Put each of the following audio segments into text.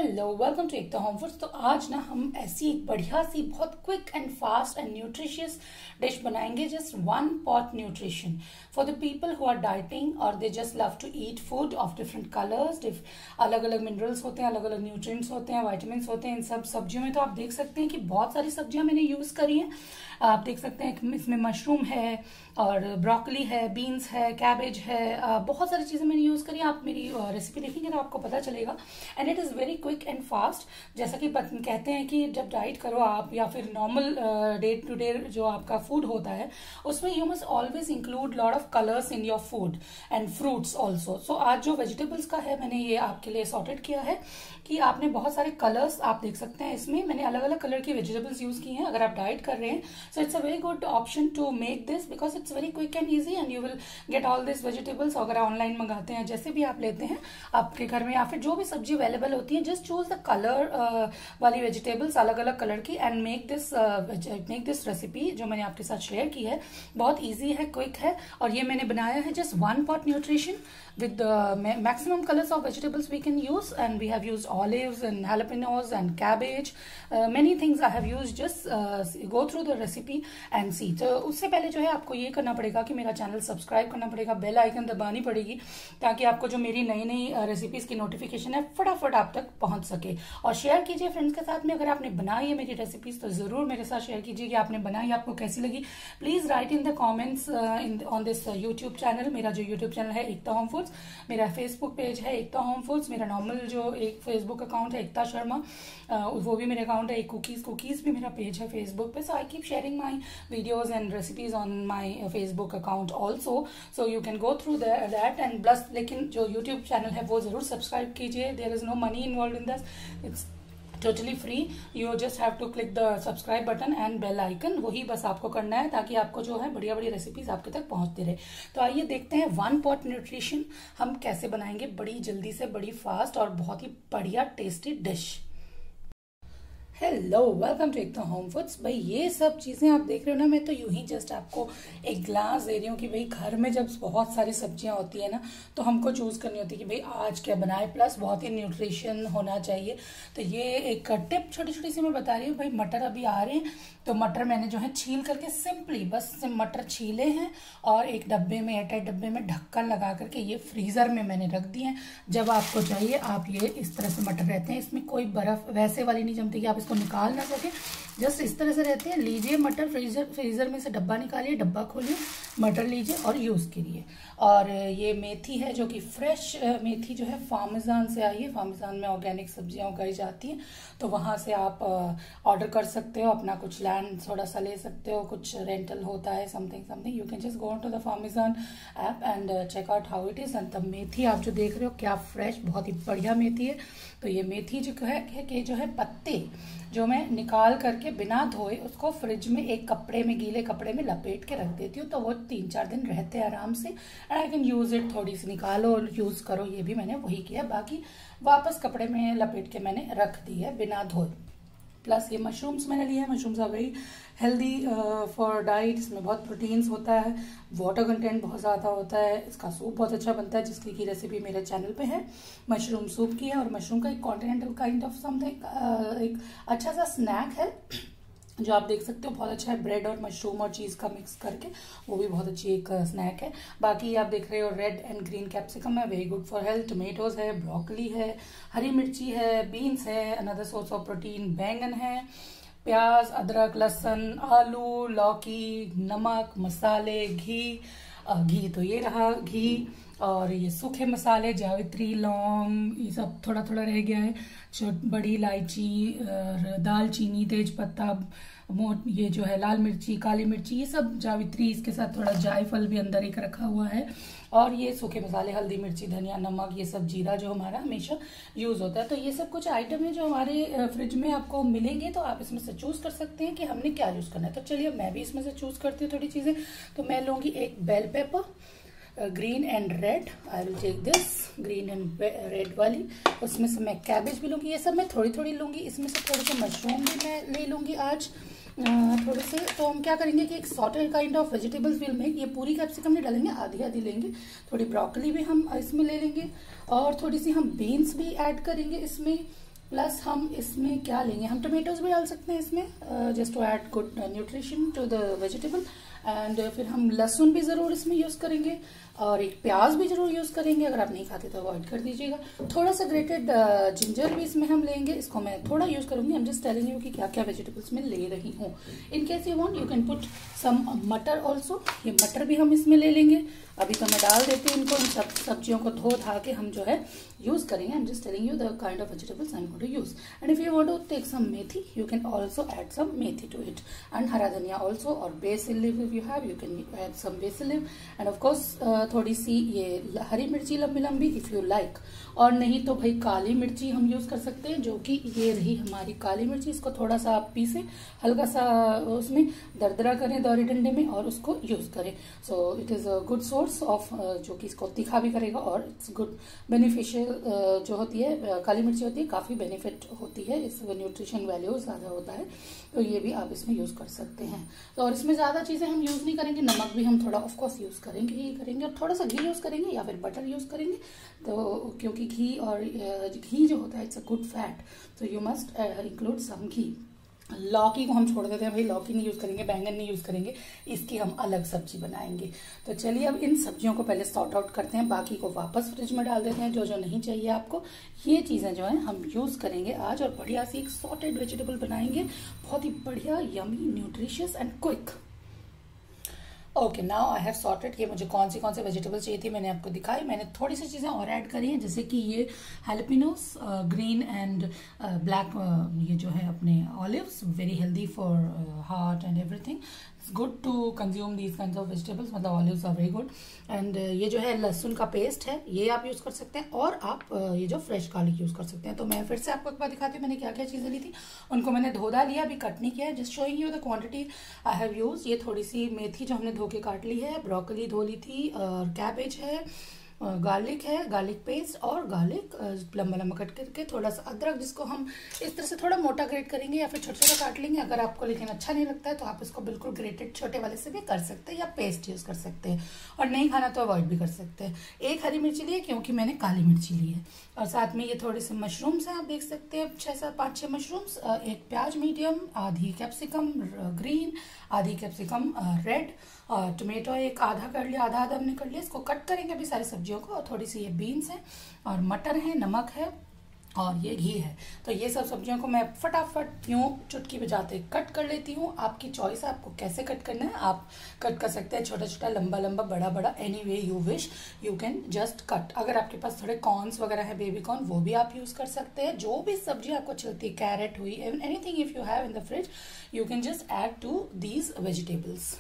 Hello welcome to Ekta home foods. तो आज ना हम ऐसी एक बढ़िया सी बहुत quick and fast and nutritious dish बनाएंगे। Just one pot nutrition for the people who are dieting और they just love to eat food of different colours. अलग अलग मिनरल्स होते हैं, अलग अलग न्यूट्रिएंट्स होते हैं, वाइटामिन होते हैं इन सब सब्जियों में। तो आप देख सकते हैं कि बहुत सारी सब्जियां मैंने यूज करी हैं। आप देख सकते हैं इसमें मशरूम है और ब्रोकली है, बीन्स है, कैबेज है, बहुत सारी चीजें मैंने यूज करी। आप मेरी रेसिपी देखेंगे तो आपको पता चलेगा and it is very quick and fast. जैसा कि कहते हैं कि जब डाइट करो आप या फिर नॉर्मल डे टू डे जो आपका फूड होता है उसमें you must always include lot of colours in your food and fruits also. So आज जो वेजिटेबल्स का है मैंने ये आपके लिए सॉर्टेड किया है कि आपने बहुत सारे कलर्स आप देख सकते हैं। इसमें मैंने अलग अलग कलर की वेजिटेबल्स यूज की हैं अगर आप डाइट कर रहे हैं। So it's a very good option to make this because it's very quick and easy and you will get all this vegetables. अगर ऑनलाइन मंगाते हैं जैसे भी आप लेते हैं आपके घर में या फिर जो भी सब्जी अवेलेबल होती है, जस्ट चूज द कलर वाली वेजिटेबल्स अलग अलग कलर की एंड मेक दिस रेसिपी जो मैंने आपके साथ शेयर की है। बहुत ईजी है, क्विक है और ये मैंने बनाया है just one pot nutrition with maximum colors of vegetables we can use, and we have used olives and jalapenos and cabbage, many things I have used. Just go through the recipe and see. तो उससे पहले जो है आपको ये करना पड़ेगा कि मेरा चैनल सब्सक्राइब करना पड़ेगा, बेल आइकन दबानी पड़ेगी ताकि आपको जो मेरी नई नई रेसिपीज की नोटिफिकेशन है फटाफट आप तक पहुंच सके। और शेयर कीजिए फ्रेंड्स के साथ में। अगर आपने बनाई है मेरी रेसिपीज तो जरूर मेरे साथ शेयर कीजिए कि आपने बनाई, आपको कैसी लगी। Please write in the comments on this YouTube channel. मेरा जो यूट्यूब चैनल है एकता होम फूड्स, मेरा फेसबुक पेज है एकता होम फूड्स, मेरा नॉर्मल जो एक फेसबुक अकाउंट है एकता शर्मा, वो भी मेरे अकाउंट है। एक कुकीज भी मेरा पेज है फेसबुक पे। So I keep sharing my videos and recipes on my Facebook account also, so you can go through that and plus. लेकिन जो यूट्यूब चैनल है वो जरूर सब्सक्राइब कीजिए। There is no money involve in this, it's totally free. You just have to click the subscribe button and bell icon, वही बस आपको करना है ताकि आपको जो है बढ़िया बढ़िया रेसिपीज आपके तक पहुंचते रहे। तो आइए देखते हैं वन पॉट न्यूट्रिशन हम कैसे बनाएंगे बड़ी जल्दी से, बड़ी फास्ट और बहुत ही बढ़िया tasty dish. Hello welcome to Ekta home foods. भाई ये सब चीज़ें आप देख रहे हो ना, मैं तो यूं ही जस्ट आपको एक ग्लास दे रही हूँ कि भाई घर में जब बहुत सारी सब्जियां होती है ना तो हमको चूज करनी होती है कि भाई आज क्या बनाए, प्लस बहुत ही न्यूट्रिशन होना चाहिए। तो ये एक टिप छोटी छोटी सी मैं बता रही हूँ। भाई मटर अभी आ रहे हैं तो मटर मैंने जो है छील करके सिंपली बस मटर छीले हैं और एक डब्बे में, एयरटाइट डब्बे में ढक्कन लगा करके ये फ्रीजर में मैंने रख दिए हैं। जब आपको चाहिए आप ये इस तरह से मटर रहते हैं, इसमें कोई बर्फ वैसे वाली नहीं जमती कि आप इसको निकाल ना सके, जस्ट इस तरह से रहते हैं। लीजिए मटर, फ्रीजर में से डब्बा निकालिए, डब्बा खोलिए, मटर लीजिए और यूज करिए। और ये मेथी है जो कि फ्रेश मेथी जो है फार्मेजान से आई है। फार्मेजान में ऑर्गेनिक सब्जियां उगाई जाती हैं तो वहां से आप ऑर्डर कर सकते हो। अपना कुछ लैंड थोड़ा सा ले सकते हो, कुछ रेंटल होता है something you can just go to the फार्मेजान app and check out how it is. And the methi आप जो देख रहे हो क्या फ्रेश, बहुत ही बढ़िया मेथी है। तो ये मेथी जो है कि जो है पत्ते जो मैं निकाल करके बिना धोए उसको फ्रिज में एक कपड़े में, गीले कपड़े में लपेट के रख देती हूँ तो वो 3-4 दिन रहते हैं आराम से and I can use it. थोड़ी सी निकालो और यूज करो, ये भी मैंने वही किया। बाकी वापस कपड़े में लपेट के मैंने रख दी है बिना धोए। प्लस ये मशरूम्स मैंने लिए हैं। Mushrooms are very healthy for diet. इसमें बहुत प्रोटीन्स होता है, वाटर कंटेंट बहुत ज़्यादा होता है। इसका सूप बहुत अच्छा बनता है जिसकी की रेसिपी मेरे चैनल पे है, मशरूम सूप की है। और मशरूम का एक कॉन्टिनेंटल काइंड ऑफ समथिंग एक अच्छा सा स्नैक है जो आप देख सकते हो, बहुत अच्छा है। ब्रेड और मशरूम और चीज का मिक्स करके वो भी बहुत अच्छी एक स्नैक है। बाकी आप देख रहे हो रेड एंड ग्रीन कैप्सिकम है, very good for health. Tomatoes है, ब्रोकली है, हरी मिर्ची है, बीन्स है, अनदर सोर्स ऑफ प्रोटीन, बैंगन है, प्याज, अदरक, लहसुन, आलू, लौकी, नमक, मसाले, घी तो ये रहा घी, और ये सूखे मसाले, जावित्री, लौंग, ये सब थोड़ा थोड़ा रह गया है। बड़ी इलायची, दालचीनी, तेज पत्ता, ये जो है लाल मिर्ची, काली मिर्ची, ये सब जावित्री, इसके साथ थोड़ा जायफल भी अंदर एक रखा हुआ है। और ये सूखे मसाले, हल्दी, मिर्ची, धनिया, नमक, ये सब जीरा जो हमारा हमेशा यूज होता है। तो ये सब कुछ आइटम है जो हमारे फ्रिज में आपको मिलेंगे तो आप इसमें से चूज कर सकते हैं कि हमने क्या यूज करना है। तो चलिए मैं भी इसमें से चूज करती हूँ थोड़ी चीजें। तो मैं लूंगी एक bell pepper, green and red. I will take this green and red वाली। उसमें से मैं कैबेज भी लूंगी। ये सब मैं थोड़ी थोड़ी लूंगी। इसमें से थोड़े से मशरूम भी मैं ले लूंगी आज थोड़े से। तो हम क्या करेंगे कि एक sauteed kind of vegetables will make. ये पूरी कैप्सिकम नहीं डालेंगे, आधी आधी लेंगे। थोड़ी ब्रोकली भी हम इसमें ले लेंगे और थोड़ी सी हम बीन्स भी ऐड करेंगे इसमें। प्लस हम इसमें क्या लेंगे, हम टमेटोज भी डाल सकते हैं इसमें just to add good nutrition to the vegetable. And फिर हम लहसुन भी ज़रूर इसमें यूज़ करेंगे और एक प्याज भी ज़रूर यूज़ करेंगे। अगर आप नहीं खाते तो अवॉइड कर दीजिएगा। थोड़ा सा ग्रेटेड जिंजर भी इसमें हम लेंगे, इसको मैं थोड़ा यूज़ करूँगी। I am just telling you कि क्या क्या वेजिटेबल्स मैं ले रही हूँ। In case you want you can put some matar also. ये मटर भी हम इसमें ले लेंगे। अभी तो मैं डाल देती हूँ इनको। इन सब सब्जियों को धो धा के हम जो है यूज़ करेंगे। I am just telling you the kind of vegetables I am going to use. And if you want to take some methi you can also add some methi to it, and hara dhania also, और basil leave if you have you can add some basil leave. And of course थोड़ी सी ये हरी मिर्ची लंबी लंबी if you like, और नहीं तो भाई काली मिर्ची हम यूज़ कर सकते हैं, जो कि ये रही हमारी काली मिर्ची। इसको थोड़ा सा आप पीसें, हल्का सा उसमें दरदरा करें दौरी डंडे में और उसको यूज़ करें। So it is a good source of जो कि इसको तीखा भी करेगा, और इट्स गुड बेनिफिशियल जो होती है काली मिर्ची होती है, काफ़ी बेनिफिट होती है, इस न्यूट्रिशन वैल्यू ज़्यादा होता है, तो ये भी आप इसमें यूज़ कर सकते हैं। तो और इसमें ज़्यादा चीज़ें हम यूज़ नहीं करेंगे। नमक भी हम थोड़ा ऑफकोर्स यूज़ करेंगे ही करेंगे, और थोड़ा सा घी यूज़ करेंगे या फिर बटर यूज़ करेंगे। तो क्योंकि घी और घी जो होता है इट्स अ गुड फैट, तो you must include some ghee. लौकी को हम छोड़ देते हैं भाई, लौकी नहीं यूज़ करेंगे, बैंगन नहीं यूज़ करेंगे, इसकी हम अलग सब्जी बनाएंगे। तो चलिए अब इन सब्जियों को पहले सॉर्ट आउट करते हैं, बाकी को वापस फ्रिज में डाल देते हैं। जो जो नहीं चाहिए आपको, ये चीज़ें जो है हम यूज़ करेंगे आज, और बढ़िया सी एक सॉर्टेड वेजिटेबल बनाएंगे, बहुत ही बढ़िया, yummy, nutritious and quick. Okay, now I have sorted. ये मुझे कौन से वेजिटेबल्स चाहिए थी मैंने आपको दिखाई। मैंने थोड़ी सी चीज़ें और ऐड करी हैं, जैसे कि ये हैलपिनोस, ग्रीन एंड ब्लैक, ये जो है अपने olives, very healthy for heart and everything. It's good to consume these kinds of vegetables, मतलब olives are very good. And ये जो है लहसुन का पेस्ट है, ये आप यूज़ कर सकते हैं, और आप ये जो फ्रेश गार्लिक यूज़ कर सकते हैं। तो मैं फिर से आपको एक बार दिखाती हूँ मैंने क्या क्या चीज़ें ली थी। उनको मैंने धो धा लिया, अभी कट नहीं किया है, just showing you the quantity I have use. ये थोड़ी सी मेथी जो हमने धो के काट ली है, ब्रोकली धो ली थी, और कैबेज है, गार्लिक है, गार्लिक पेस्ट, और गार्लिक लंबा लंबा कट करके, थोड़ा सा अदरक जिसको हम इस तरह से थोड़ा मोटा ग्रेट करेंगे या फिर छोटा छोटा काट लेंगे। अगर आपको लेकिन अच्छा नहीं लगता है तो आप इसको बिल्कुल ग्रेटेड छोटे वाले से भी कर सकते हैं, या पेस्ट यूज़ कर सकते हैं, और नहीं खाना तो अवॉइड भी कर सकते हैं। एक हरी मिर्ची ली है क्योंकि मैंने काली मिर्ची ली है, और साथ में ये थोड़े से मशरूम्स हैं, आप देख सकते हैं 5-6 मशरूम्स, एक प्याज मीडियम, आधी कैप्सिकम ग्रीन, आधी कैप्सिकम रेड, और टोमेटो एक आधा कर लिया, आधा आधा हमने कर लिया। इसको कट करेंगे अभी सारी सब्जियों को, और थोड़ी सी ये बीन्स है, और मटर है, नमक है, और ये घी है। तो ये सब सब्जियों को मैं फटाफट यूँ चुटकी बजाते कट कर लेती हूँ। आपकी चॉइस है आपको कैसे कट करना है, आप कट कर सकते हैं छोटा छोटा, लंबा लंबा, बड़ा बड़ा, anyway you wish you can just cut. अगर आपके पास थोड़े कॉर्न्स वगैरह है, बेबी कॉर्न, वो भी आप यूज़ कर सकते हैं। जो भी सब्जी आपको चलती है, कैरेट हुई, anything if you have in the fridge you can just add to these vegetables.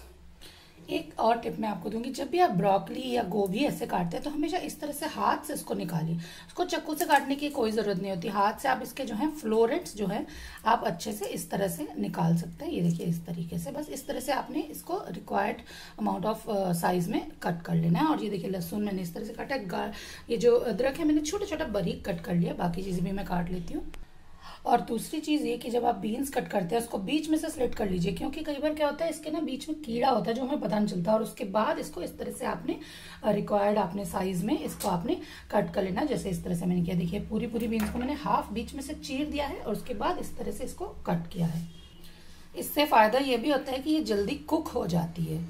एक और टिप मैं आपको दूंगी, जब भी आप ब्रोकली या गोभी ऐसे काटते हैं तो हमेशा इस तरह से हाथ से इसको निकालिए। इसको चाकू से काटने की कोई ज़रूरत नहीं होती, हाथ से आप इसके जो है फ्लोरेट्स जो है आप अच्छे से इस तरह से निकाल सकते हैं। ये देखिए इस तरीके से, बस इस तरह से आपने इसको रिक्वायर्ड अमाउंट ऑफ साइज में कट कर लेना है। और ये देखिए लहसुन मैंने इस तरह से काटा है, ये जो अदरक है मैंने छोटा छोटा बारीक कट कर लिया, बाकी चीज़ें भी मैं काट लेती हूँ। और दूसरी चीज़ ये कि जब आप बीन्स कट करते हैं उसको बीच में से स्लिट कर लीजिए, क्योंकि कई बार क्या होता है इसके ना बीच में कीड़ा होता है जो हमें पता नहीं चलता, और उसके बाद इसको इस तरह से आपने रिक्वायर्ड आपने साइज में इसको आपने कट कर लेना। जैसे इस तरह से मैंने किया, देखिए पूरी बीन्स को मैंने हाफ बीच में से चीर दिया है, और उसके बाद इस तरह से इसको कट किया है। इससे फायदा ये भी होता है कि ये जल्दी कुक हो जाती है।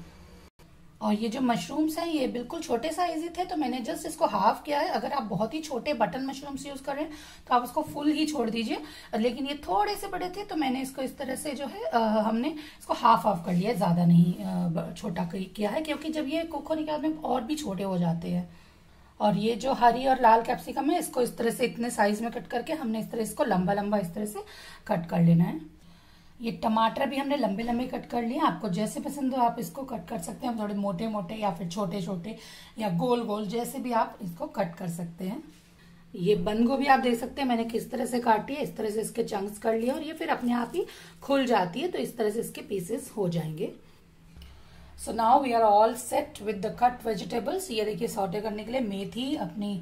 और ये जो मशरूम्स हैं ये बिल्कुल छोटे साइज ही थे, तो मैंने जस्ट इसको हाफ किया है। अगर आप बहुत ही छोटे बटन मशरूम्स यूज कर रहे हैं तो आप उसको फुल ही छोड़ दीजिए, लेकिन ये थोड़े से बड़े थे तो मैंने इसको इस तरह से जो है हमने इसको हाफ कर लिया, ज्यादा नहीं छोटा किया है, क्योंकि जब ये कुक होने के बाद में और भी छोटे हो जाते हैं। और ये जो हरी और लाल कैप्सिकम है इसको इस तरह से इतने साइज में कट करके हमने इस तरह इसको लंबा लंबा इस तरह से कट कर लेना है। ये टमाटर भी हमने लंबे लंबे कट कर लिए, आपको जैसे पसंद हो आप इसको कट कर सकते हैं, थोड़े मोटे मोटे या फिर छोटे छोटे या गोल गोल, जैसे भी आप इसको कट कर सकते हैं। ये बंद गोभी आप देख सकते हैं मैंने किस तरह से काटी है, इस तरह से इसके चंक्स कर लिए, और ये फिर अपने आप ही खुल जाती है, तो इस तरह से इसके पीसेस हो जाएंगे। So now we are all set with the cut vegetables. ये देखिए सौटे करने के लिए मेथी, अपनी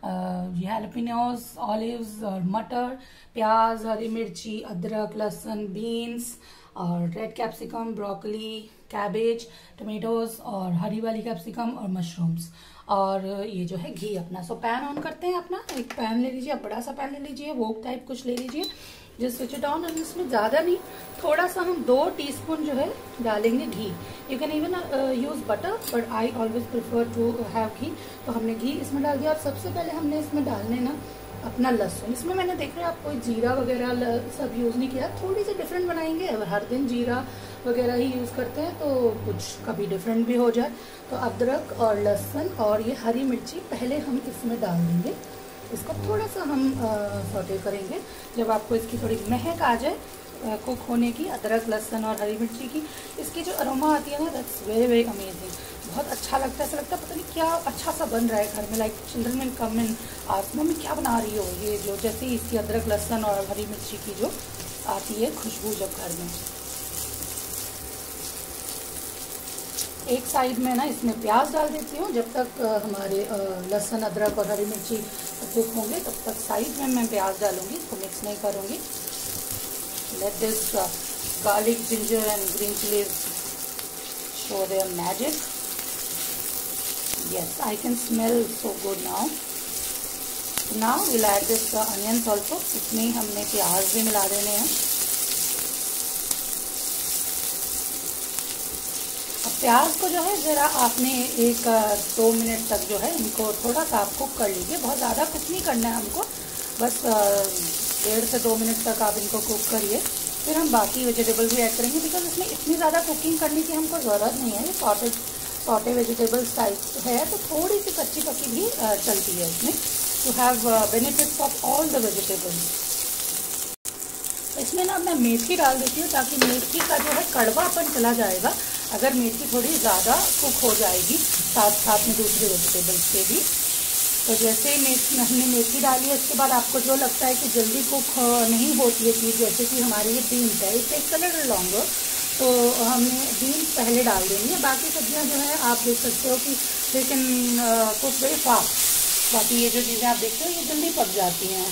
हैलपिनोस, ऑलिव्स और मटर, प्याज, हरी मिर्ची, अदरक, लहसुन, बीन्स, और red capsicum, broccoli, cabbage, tomatoes और हरी वाली कैप्सिकम और मशरूम्स, और ये जो है घी अपना। सो पैन ऑन करते हैं अपना। एक पैन ले लीजिए, बड़ा सा पैन ले लीजिए, वोक टाइप कुछ ले लीजिए, जस्ट स्विच इट ऑन। और इसमें ज़्यादा नहीं, थोड़ा सा हम 2 टीस्पून जो है डालेंगे घी। You can even use butter, but I always prefer to have ghee. तो हमने घी इसमें डाल दिया। और सबसे पहले हमने इसमें डालने ना अपना लहसुन। इसमें मैंने देख रहा है आप कोई जीरा वगैरह सब यूज़ नहीं किया, थोड़ी सी डिफरेंट बनाएंगे। हर दिन जीरा वगैरह ही यूज़ करते हैं तो कुछ कभी डिफरेंट भी हो जाए। तो अदरक और लहसुन और ये हरी मिर्ची पहले हम इसमें डाल देंगे। इसको थोड़ा सा हम सौटे करेंगे। जब आपको इसकी थोड़ी महक आ जाए कुक होने की, अदरक, लहसुन और हरी मिर्ची की, इसकी जो अरोमा आती है ना, दैट्स वेरी वेरी अमेजिंग। बहुत अच्छा लगता है। ऐसा लगता है पता नहीं क्या अच्छा सा बन रहा है घर में। Like children will come in ask mummy क्या बना रही हो। ये जो जैसे इसकी अदरक, लहसुन और हरी मिर्ची की जो आती है खुशबू जब घर में। एक साइड में ना इसमें प्याज डाल देती हूँ। जब तक हमारे लहसुन, अदरक और हरी मिर्ची कुक होंगे तब तक साइड में मैं प्याज डालूंगी, इसको मिक्स नहीं करूँगी। Let this garlic, ginger and green chillies show their magic. Yes, I can smell so good now. Now will add this onions also. इसमें ही हमने प्याज भी मिला देने हैं। प्याज को जो है ज़रा आपने 1-2 मिनट तक जो है इनको थोड़ा सा आप कुक कर लीजिए। बहुत ज़्यादा कुक नहीं करना है हमको, बस 1.5 से 2 मिनट तक आप इनको कुक करिए। फिर हम बाकी वेजिटेबल भी ऐड करेंगे, बिकॉज इसमें इतनी ज़्यादा कुकिंग करने की हमको ज़रूरत नहीं है। सॉटे वेजिटेबल्स टाइप है तो थोड़ी सी कच्ची पक्की भी चलती है इसमें, to have benefits of all the vegetables. इसमें ना मैं मेथी डाल देती हूँ ताकि मेथी का जो है कड़वापन चला जाएगा अगर मेथी थोड़ी ज़्यादा कुक हो जाएगी साथ साथ में दूसरे वेजिटेबल्स के भी। तो जैसे हमने मेथी डाली है, इसके बाद आपको जो लगता है कि जल्दी कुक नहीं होती है चीज़, जैसे कि हमारी ये बीन्स है, it takes a little longer, तो हमने बीन्स पहले डाल देनी है। बाकी सब्जियां जो है आप देख सकते हो कि they can cook very fast. बाकी ये जो चीज़ें आप देखते हो ये जल्दी पक जाती हैं।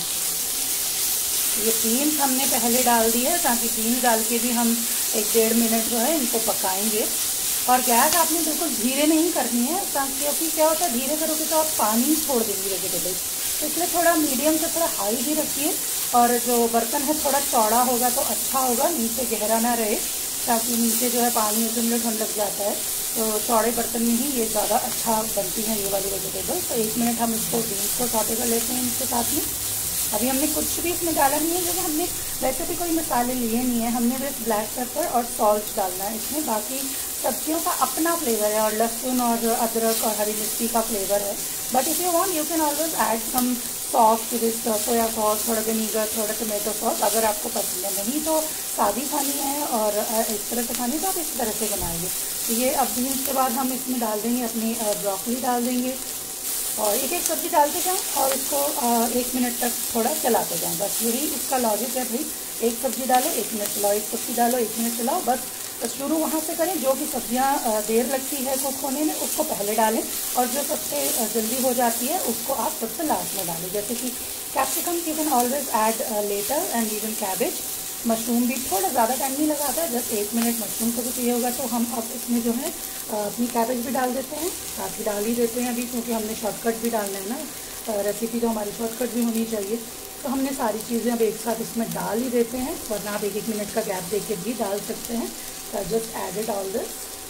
ये बीन्स हमने पहले डाल दी है ताकि बीन्स डाल के भी हम 1-1.5 मिनट जो है इनको पकाएंगे। और गैस आपने बिल्कुल धीरे नहीं करनी है, क्योंकि क्या होता है धीरे करोगे तो आप पानी छोड़ देंगे वेजिटेबल्स। तो इसलिए थोड़ा मीडियम से थोड़ा हाई भी रखिए। और जो बर्तन है थोड़ा चौड़ा होगा तो अच्छा होगा, नीचे गहरा ना रहे, ताकि नीचे जो है पानी अक्यूमुलेट होने लग जाता है। तो चौड़े बर्तन में ही ये ज़्यादा अच्छा बनती है ये वाली वेजिटेबल। तो 1 मिनट हम इसको बीन्स को सौटे कर लेते हैं इसके साथ में। अभी हमने कुछ भी इसमें डाला नहीं है, क्योंकि हमने वैसे भी कोई मसाले लिए नहीं है। हमने बस ब्लैक पेपर और सॉल्ट डालना है इसमें। बाकी सब्जियों का अपना फ्लेवर है और लहसुन और अदरक और हरी मिर्ची का फ्लेवर है। But if you want you can always add some sauce to this, soya sauce, थोड़ा विनीगर, थोड़ा टमेटो सॉस, अगर आपको पसंद है। नहीं तो सादी खानी है और इस तरह से खानी तो आप इस तरह से बनाइए। तो ये अब बीन्स के बाद हम इसमें डाल देंगे अपनी ब्रोकली डाल देंगे और एक सब्जी डालते जाएँ और इसको 1 मिनट तक थोड़ा चलाते जाएँ। बस यही इसका लॉजिक है भाई। एक सब्जी डालो 1 मिनट चलाओ, एक सब्जी डालो 1 मिनट चलाओ। बस शुरू वहाँ से करें, जो भी सब्जियाँ देर लगती है कुक होने में उसको पहले डालें, और जो सबसे जल्दी हो जाती है उसको आप सबसे लास्ट में डालें। जैसे कि capsicum you can always add later and even cabbage. Mushroom भी थोड़ा ज़्यादा टाइम नहीं लगाता है, जस्ट 1 मिनट मशरूम को भी चाहिए होगा। तो हम अब इसमें जो है अपनी कैबेज भी डाल देते हैं, साथ ही डाल ही देते हैं अभी, क्योंकि हमने शॉर्टकट भी डालना है ना। रेसिपी तो हमारी शॉर्टकट भी होनी चाहिए। तो हमने सारी चीज़ें अब एक साथ इसमें डाल ही देते हैं, वरना आप 1-1 मिनट का गैप दे के भी डाल सकते हैं। तो just added all this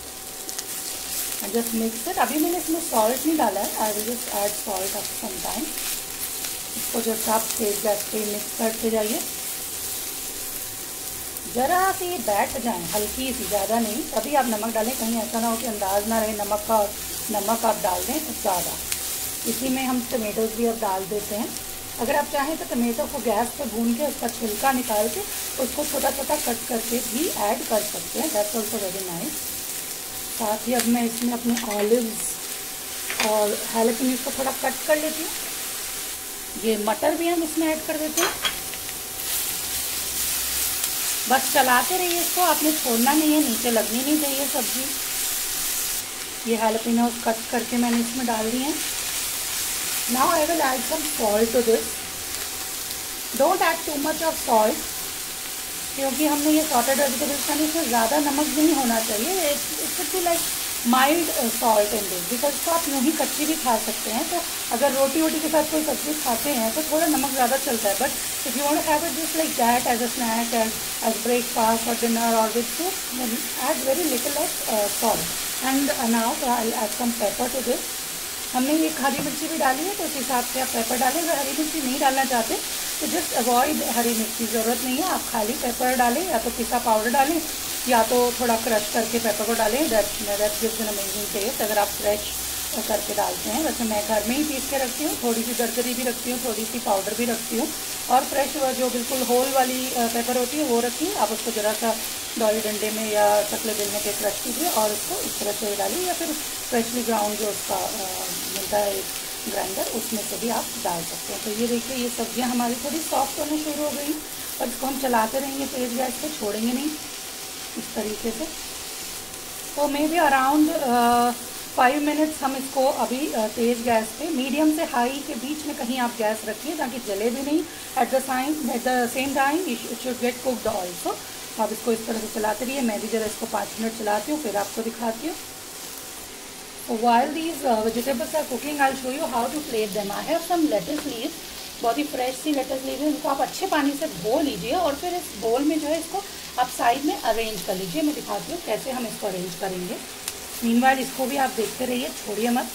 and just mix it. अभी मैंने इसमें सॉल्ट नहीं डाला है, I will just add salt after some time. इसको जस्ट आप तेज गैस पे मिक्स करते जाइए, ज़रा सी बैठ जाएं, हल्की सी, ज़्यादा नहीं। तभी आप नमक डालें, कहीं ऐसा ना हो कि अंदाज ना रहे नमक का, और नमक आप डाल दें तो ज़्यादा। इसी में हम टमेटोज़ भी अब डाल देते हैं। अगर आप चाहें तो टमेटो को गैस पे भून के उसका छिलका निकाल के उसको छोटा छोटा कट करके भी ऐड कर सकते हैं, दैट्स ऑल्सो वेरी नाइस। साथ ही अब मैं इसमें अपने ऑलिव्स और हैलोपिनोस को थोड़ा कट कर लेती हूँ। ये मटर भी हम इसमें ऐड कर देते हैं। बस चलाते रहिए इसको, आपने छोड़ना नहीं है, नीचे लगनी नहीं चाहिए सब्जी। ये हैलोपिनोस कट करके मैंने इसमें डाल दिए हैं। Now I will add some salt to this. Don't add too much of salt, क्योंकि हमने ये सॉल्टेड वेजिटेबल्स खाने, इसमें ज़्यादा नमक नहीं होना चाहिए। It should be like mild salt in this, because इसको आप यूँ ही कच्ची भी खा सकते हैं। तो अगर रोटी वोटी के साथ कोई सब्जी खाते हैं तो थोड़ा नमक ज़्यादा चलता है, but if you want to have it just like that as a snack and as breakfast और डिनर और with soup, add very little of salt and now I add some pepper to this. हमने ये हरी मिर्ची भी डाली है तो उस हिसाब से आप पेपर डालें। अगर हरी मिर्ची नहीं डालना चाहते तो जस्ट अवॉइड हरी मिर्च की ज़रूरत नहीं है, आप खाली पेपर डालें, या तो पिसा पाउडर डालें या तो थोड़ा क्रश करके पेपर को डालें। That gives an amazing taste अगर आप फ्रेश करके डालते हैं। वैसे मैं घर में ही पीस के रखती हूँ, थोड़ी सी दरदरी भी रखती हूँ, थोड़ी सी पाउडर भी रखती हूँ, और फ्रेश जो बिल्कुल होल वाली पेपर होती है वो रखिए। आप उसको ज़रा सा दौरी डंडे में या चकले बेलने के क्रश कीजिए और उसको इस तरह से डालिए, या फिर फ्रेशली ग्राउंड जो उसका मिलता है ग्राइंडर, उसमें से भी आप डाल सकते हैं। तो ये देखिए ये सब्जियां हमारी थोड़ी सॉफ्ट होने शुरू हो गई, और इसको हम चलाते रहेंगे तेज़ गैस पे, छोड़ेंगे नहीं इस तरीके से। तो मे बी अराउंड 5 मिनट्स हम इसको अभी तेज़ गैस पे, मीडियम से हाई के बीच में कहीं आप गैस रखिए ताकि जले भी नहीं। At the same time it should get cooked also. आप इसको इस तरह से चलाते रहिए। मैं भी जरा इसको 5 मिनट चलाती हूँ, फिर आपको दिखाती हूँ। So while these vegetables are cooking, I'll show you how to plate them. I have some lettuce leaves, बहुत ही फ्रेश सी लेटस लीव्स है। इनको आप अच्छे पानी से धो लीजिए और फिर इस बोल में जो है इसको आप साइड में अरेंज कर लीजिए। मैं दिखाती हूँ कैसे हम इसको अरेंज करेंगे। मीनवाइल इसको भी आप देखते रहिए, छोड़िए मत।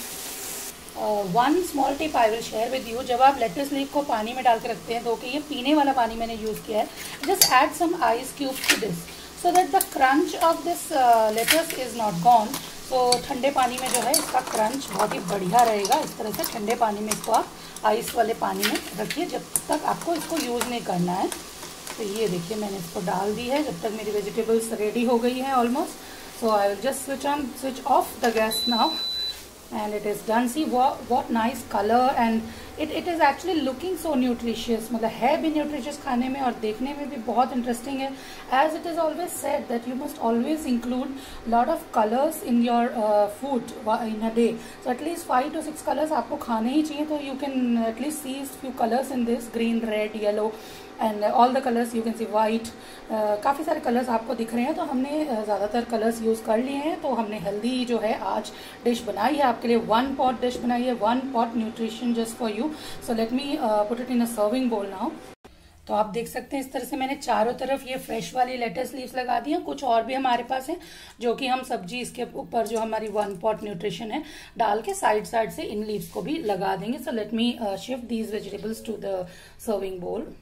One small tip I will share with you. जब आप लेटस लीव को पानी में डाल के रखते हैं, तो कि ये पीने वाला पानी मैंने यूज़ किया है, just add some ice cubes to this so that the crunch of this lettuce is not gone. तो ठंडे पानी में जो है इसका क्रंच बहुत ही बढ़िया रहेगा। इस तरह से ठंडे पानी में इसको आप आइस वाले पानी में रखिए जब तक आपको इसको यूज़ नहीं करना है। तो ये देखिए मैंने इसको डाल दी है। जब तक मेरी वेजिटेबल्स रेडी हो गई हैं almost, so I will just switch off the gas now and it is done. See what nice color, and it is actually looking so nutritious. मतलब है भी nutritious खाने में और देखने में भी बहुत interesting है। As it is always said that you must always include lot of colors in your food in a day. So at least 5 to 6 colors आपको खाने ही चाहिए। तो you can at least see few colors in this, green, red, yellow and all the colors you can see, white, काफ़ी सारे colours आपको दिख रहे हैं। तो हमने ज़्यादातर कलर्स यूज़ कर लिए हैं। तो हमने हेल्दी जो है आज डिश बनाई है आपके लिए, 1 pot डिश बनाई है, 1 pot nutrition just for you. So let me put it in a serving bowl now. तो आप देख सकते हैं इस तरह से मैंने चारों तरफ ये फ्रेश वाली लेटस लीव्स लगा दी हैं। कुछ और भी हमारे पास है जो कि हम सब्जी इसके ऊपर जो हमारी 1 pot न्यूट्रिशन है डाल के साइड से इन लीव्स को भी लगा देंगे। So let me shift these vegetables to the serving bowl.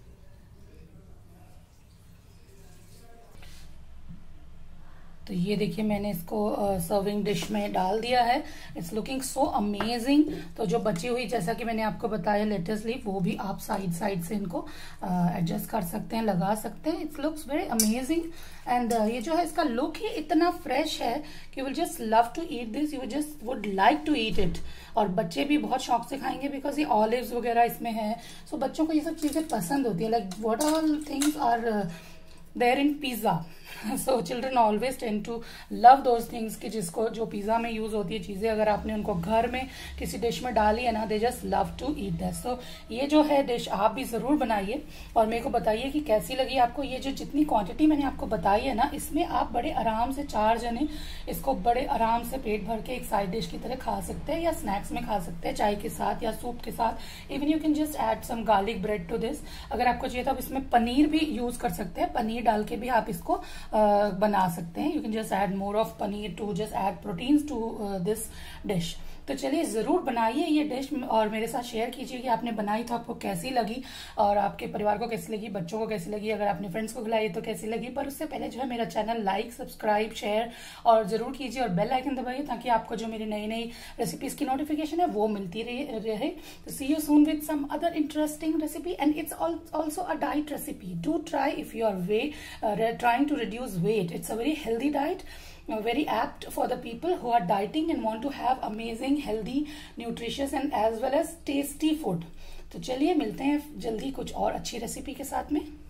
तो ये देखिए मैंने इसको सर्विंग डिश में डाल दिया है। It's looking so amazing. तो जो बची हुई, जैसा कि मैंने आपको बताया, लेटस लीफ, वो भी आप साइड से इनको एडजस्ट कर सकते हैं, लगा सकते हैं। It's looks very amazing. And ये जो है इसका लुक ही इतना फ्रेश है कि you will just love to eat this, you just would like to eat it. और बच्चे भी बहुत शौक से खाएंगे बिकॉज ये ऑलिव्स वगैरह इसमें है। सो बच्चों को ये सब चीजें पसंद होती है। Like what all things are there in pizza. So children always tend to love those things कि जिसको जो पिज्जा में यूज होती है चीजें, अगर आपने उनको घर में किसी डिश में डाली है ना, they just love to eat that. So ये जो है डिश आप भी जरूर बनाइए और मेरे को बताइए कि कैसी लगी आपको। ये जो जितनी क्वांटिटी मैंने आपको बताई है ना, इसमें आप बड़े आराम से 4 जने इसको बड़े आराम से पेट भर के एक साइड डिश की तरह खा सकते हैं, या स्नैक्स में खा सकते हैं, चाय के साथ या सूप के साथ। Even you can just add some garlic bread to this. अगर आपको चाहिए तो आप इसमें पनीर भी यूज कर सकते हैं, पनीर डाल के भी आप इसको बना सकते हैं। You can just add more of paneer to just add proteins to this dish. तो चलिए जरूर बनाइए ये डिश और मेरे साथ शेयर कीजिए कि आपने बनाई तो आपको कैसी लगी और आपके परिवार को कैसी लगी, बच्चों को कैसी लगी, अगर आपने फ्रेंड्स को खिलाई तो कैसी लगी। पर उससे पहले जो है मेरा चैनल लाइक, सब्सक्राइब, शेयर और जरूर कीजिए और बेल आइकन दबाइए ताकि आपको जो मेरी नई नई रेसिपीज की नोटिफिकेशन है वो मिलती रहे। तो see you soon with some other interesting recipe and it's also a diet recipe. Do try if you are trying to reduce weight. It's a very healthy diet, very apt for the people who are dieting and want to have amazing, healthy, nutritious and as well as tasty food. तो चलिए मिलते हैं जल्दी कुछ और अच्छी recipe के साथ में।